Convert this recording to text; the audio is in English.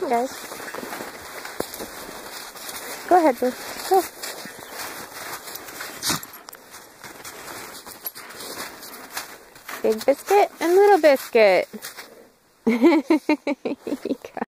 Guys. Go ahead, Boo. Go. Big biscuit and little biscuit.